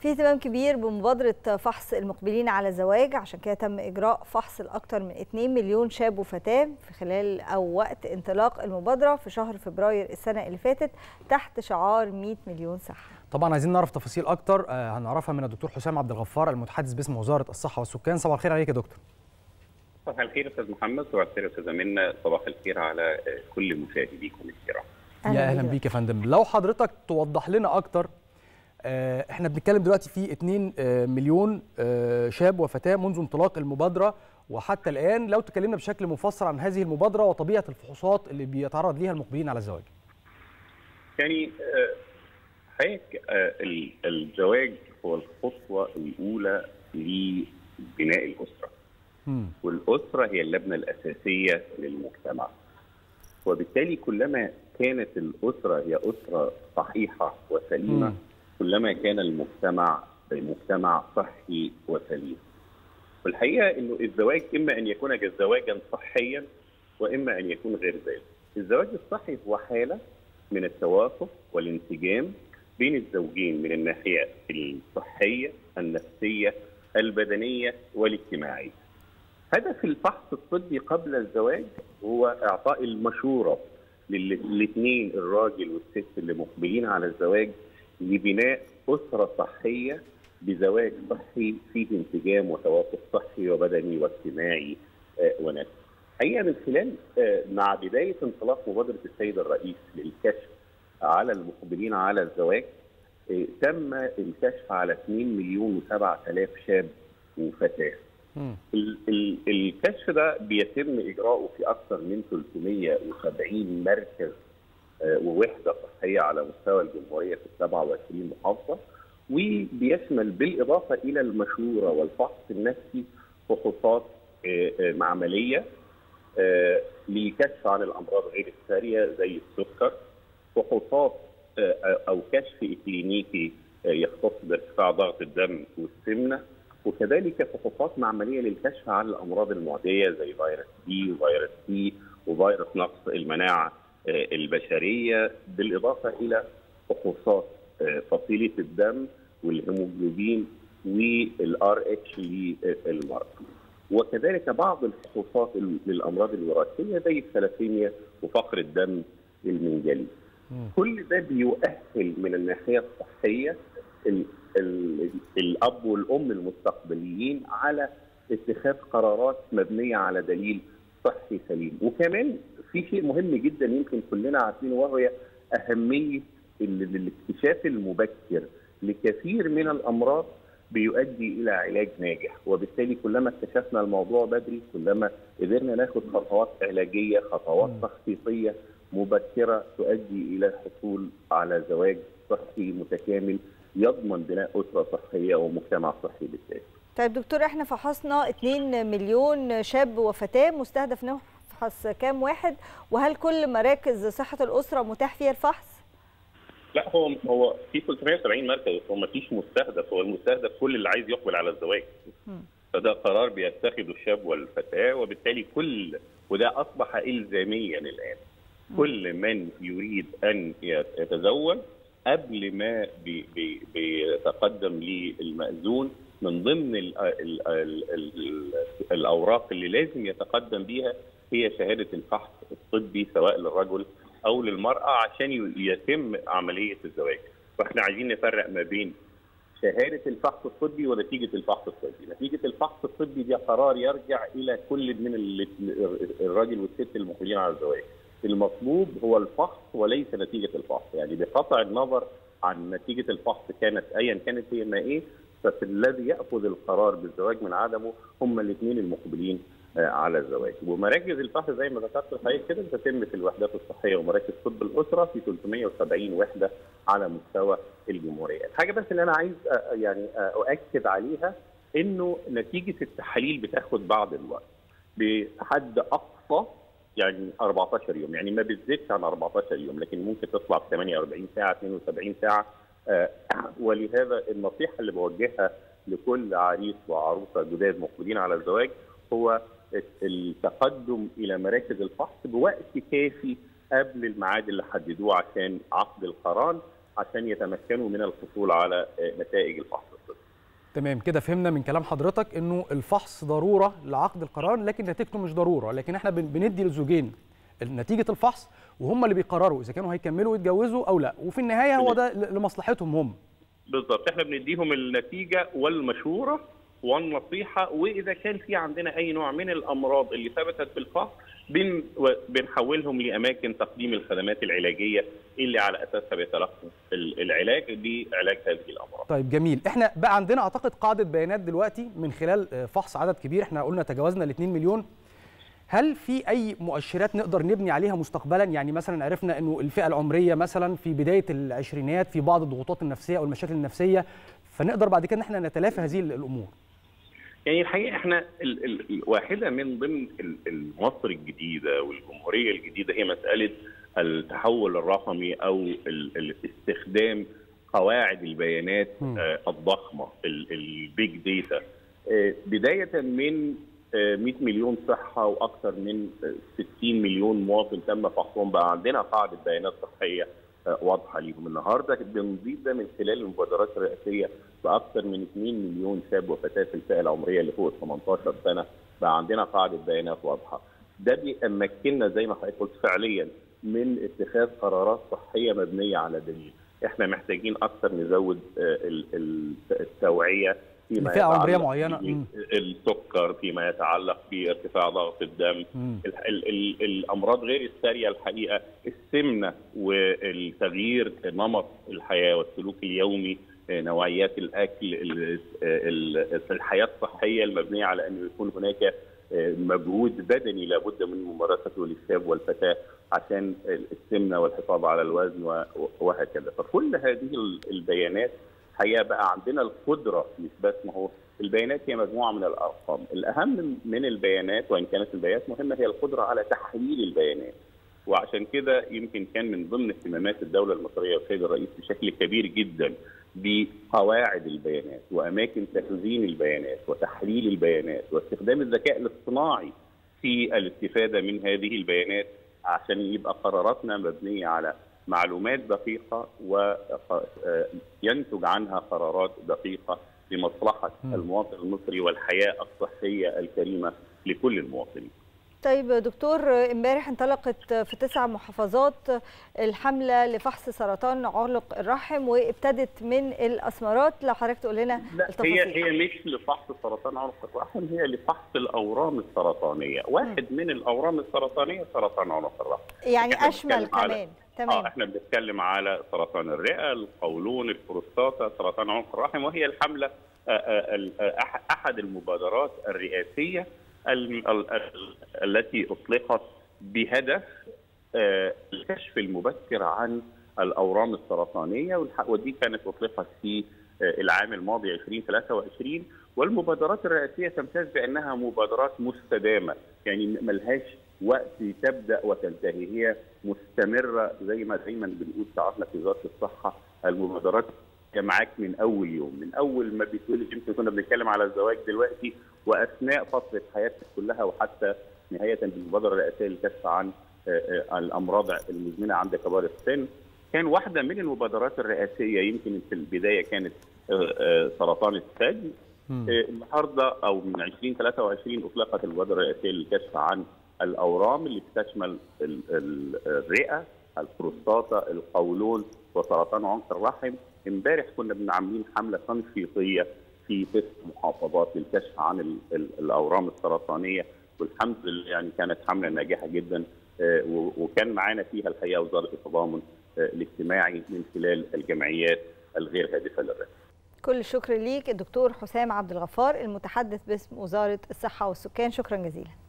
في اهتمام كبير بمبادرة فحص المقبلين على الزواج، عشان كده تم إجراء فحص لأكثر من 2 مليون شاب وفتاة في خلال أو وقت انطلاق المبادرة في شهر فبراير السنة اللي فاتت تحت شعار 100 مليون صحة. طبعا عايزين نعرف تفاصيل أكتر هنعرفها من الدكتور حسام عبد الغفار المتحدث باسم وزارة الصحة والسكان. صباح الخير عليك يا دكتور. صباح الخير استاذ محمد، صباح الخير استاذه منى، صباح الخير على كل مشاهديكم الكرام. يا اهلا بيك يا فندم. لو حضرتك توضح لنا اكتر، احنا بنتكلم دلوقتي في 2 مليون شاب وفتاه منذ انطلاق المبادره وحتى الان، لو تكلمنا بشكل مفصل عن هذه المبادره وطبيعه الفحوصات اللي بيتعرض ليها المقبلين على الزواج. يعني الزواج هو الخطوه الاولى لبناء الاسره. والاسره هي اللبنه الاساسيه للمجتمع. وبالتالي كلما كانت الاسره هي اسره صحيحه وسليمه كلما كان المجتمع صحي وسليم. والحقيقه انه الزواج اما ان يكون زواجا صحيا واما ان يكون غير ذلك. الزواج الصحي هو حاله من التوافق والانسجام بين الزوجين من الناحيه الصحيه، النفسيه، البدنيه والاجتماعيه. هدف الفحص الطبي قبل الزواج هو اعطاء المشوره للاثنين الراجل والست اللي مقبلين على الزواج لبناء اسره صحيه بزواج صحي فيه انسجام وتوافق صحي وبدني واجتماعي ونفسي. حقيقه من خلال مع بدايه انطلاق مبادره السيد الرئيس للكشف على المقبلين على الزواج تم الكشف على 2 مليون و7,000 شاب وفتاه. الكشف ده بيتم اجراؤه في اكثر من 370 مركز ووحده صحيه على مستوى الجمهوريه في 27 محافظه، وبيشمل بالاضافه الى المشوره والفحص النفسي فحوصات معمليه للكشف عن الامراض غير الساريه زي السكر، فحوصات او كشف اكلينيكي يختص بارتفاع ضغط الدم والسمنه، وكذلك فحوصات معمليه للكشف عن الامراض المعديه زي فيروس بي وفيروس سي وفيروس نقص المناعه البشريه، بالاضافه الى فحوصات فصيله الدم والهيموجلوبين والار اتش للمرضى، وكذلك بعض الفحوصات للامراض الوراثيه زي الثلاسيميا وفقر الدم المنجلي. كل ده بيؤهل من الناحيه الصحيه الاب والام المستقبليين على اتخاذ قرارات مبنيه على دليل صحي سليم. وكمان في شيء مهم جدا يمكن كلنا عارفينه، وهي اهميه الاكتشاف المبكر لكثير من الامراض بيؤدي الى علاج ناجح. وبالتالي كلما اكتشفنا الموضوع بدري كلما قدرنا ناخد خطوات علاجيه، خطوات تخطيطيه مبكره تؤدي الى الحصول على زواج صحي متكامل يضمن بناء اسره صحيه ومجتمع صحي بالتالي. طيب دكتور، احنا فحصنا 2 مليون شاب وفتاه، مستهدف نفحص كام واحد؟ وهل كل مراكز صحه الاسره متاح فيها الفحص؟ لا، هو في 370 مركز، هو ما فيش مستهدف، هو المستهدف كل اللي عايز يقبل على الزواج. فده قرار بيتخذه الشاب والفتاه، وبالتالي وده اصبح الزاميا الان. كل من يريد ان يتزوج قبل ما بيتقدم للمأذون من ضمن الاوراق اللي لازم يتقدم بيها هي شهاده الفحص الطبي سواء للرجل او للمراه عشان يتم عمليه الزواج. فاحنا عايزين نفرق ما بين شهاده الفحص الطبي ونتيجه الفحص الطبي. نتيجه الفحص الطبي دي قرار يرجع الى كل من الراجل والست المقبلين على الزواج. المطلوب هو الفحص وليس نتيجه الفحص، يعني بقطع النظر عن نتيجه الفحص كانت ايا كانت هي ما ايه، فالذي ياخذ القرار بالزواج من عدمه هم الاثنين المقبلين على الزواج. ومراكز الفحص زي ما ذكرت الحقيقه كده بتتم في الوحدات الصحيه ومراكز طب الاسره في 370 وحده على مستوى الجمهوريه. الحاجه بس اللي انا عايز يعني اؤكد عليها انه نتيجه التحاليل بتاخد بعض الوقت بحد اقصى يعني 14 يوم، يعني ما بتزيدش عن 14 يوم، لكن ممكن تطلع في 48 ساعه 72 ساعه. ولهذا النصيحه اللي بوجهها لكل عريس وعروسه جداد مقبلين على الزواج هو التقدم الى مراكز الفحص بوقت كافي قبل الميعاد اللي حددوه عشان عقد القران، عشان يتمكنوا من الحصول على نتائج الفحص الطبي. تمام كده فهمنا من كلام حضرتك انه الفحص ضروره لعقد القرار لكن نتيجته مش ضروره، لكن احنا بندي للزوجين نتيجه الفحص وهم اللي بيقرروا اذا كانوا هيكملوا يتجوزوا او لا، وفي النهايه هو ده لمصلحتهم هم. بالظبط، احنا بنديهم النتيجه والمشوره والنصيحه، واذا كان في عندنا اي نوع من الامراض اللي ثبتت في الفحص بنحولهم لاماكن تقديم الخدمات العلاجيه اللي على اساسها بيتلقوا العلاج لعلاج هذه الامراض. طيب جميل، احنا بقى عندنا اعتقد قاعده بيانات دلوقتي من خلال فحص عدد كبير، احنا قلنا تجاوزنا ال 2 مليون. هل في اي مؤشرات نقدر نبني عليها مستقبلا؟ يعني مثلا عرفنا انه الفئه العمريه مثلا في بدايه العشرينات في بعض الضغوطات النفسيه او المشاكل النفسيه، فنقدر بعد كده ان احنا نتلافى هذه الامور. يعني الحقيقه احنا واحده من ضمن مصر الجديده والجمهوريه الجديده هي مساله التحول الرقمي او استخدام قواعد البيانات الضخمه البيج داتا، بدايه من 100 مليون صحه واكثر من 60 مليون مواطن تم فحصهم، بقى عندنا قاعده بيانات صحيه واضحه ليهم. النهارده بنضيف ده من خلال المبادرات الرئاسيه باكثر من 2 مليون شاب وفتاه في الفئه العمريه اللي فوق 18 سنه، بقى عندنا قاعده بيانات واضحه. ده بيمكننا زي ما حضرتك قلت فعليا من اتخاذ قرارات صحيه مبنيه على دليل. احنا محتاجين اكثر نزود التوعيه فيما فئه عمريه معينه، السكر، فيما يتعلق بارتفاع ضغط الدم، الامراض غير الساريه الحقيقه، السمنه والتغيير نمط الحياه والسلوك اليومي، نوعيات الاكل، الحياه الصحيه المبنيه على ان يكون هناك مجهود بدني لابد من ممارسته للشاب والفتاه عشان السمنه والحفاظ على الوزن وهكذا. فكل هذه البيانات حقيقه بقى عندنا القدره، مش بس ما هو البيانات هي مجموعه من الارقام، الاهم من البيانات وان كانت البيانات مهمه هي القدره على تحليل البيانات. وعشان كده يمكن كان من ضمن اهتمامات الدوله المصريه والسيد الرئيس بشكل كبير جدا بقواعد البيانات واماكن تخزين البيانات وتحليل البيانات واستخدام الذكاء الاصطناعي في الاستفاده من هذه البيانات عشان يبقى قراراتنا مبنيه على معلومات دقيقه وينتج عنها قرارات دقيقه لمصلحه المواطن المصري والحياه الصحيه الكريمه لكل المواطنين. طيب دكتور، امبارح انطلقت في 9 محافظات الحمله لفحص سرطان عنق الرحم وابتدت من الاسمرات، لو حضرتك تقول لنا التفاصيل. هي مش لفحص سرطان عنق الرحم، هي لفحص الاورام السرطانيه، واحد من الاورام السرطانيه سرطان عنق الرحم. يعني اشمل كمان. تمام. احنا بنتكلم على سرطان الرئه، القولون، البروستاتا، سرطان عنق الرحم، وهي الحمله احد المبادرات الرئاسيه التي اطلقت بهدف الكشف المبكر عن الاورام السرطانيه، ودي كانت اطلقت في العام الماضي 2023. والمبادرات الرئاسيه تمتاز بانها مبادرات مستدامه، يعني ملهاش وقت تبدا وتنتهي، هي مستمره زي ما دايما بنقول ساعاتنا في وزاره الصحه. المبادرات معاك من اول يوم، من اول ما بتقول يمكن كنا بنتكلم على الزواج دلوقتي، واثناء فتره حياتك كلها، وحتى نهايه بالمبادره الرئاسيه للكشف عن الامراض المزمنه عند كبار السن. كان واحده من المبادرات الرئاسيه يمكن في البدايه كانت سرطان الثدي. النهارده او من 2023 اطلقت المبادره الرئاسيه للكشف عن الاورام اللي بتشمل الرئه، البروستاتا، القولون، وسرطان عنق الرحم. امبارح كنا عاملين حمله تنشيطيه في 9 محافظات للكشف عن الاورام السرطانيه، والحمد لله يعني كانت حمله ناجحه جدا، وكان معانا فيها الحقيقه وزاره التضامن الاجتماعي من خلال الجمعيات الغير هادفه للربح. كل الشكر ليك الدكتور حسام عبد الغفار المتحدث باسم وزاره الصحه والسكان، شكرا جزيلا.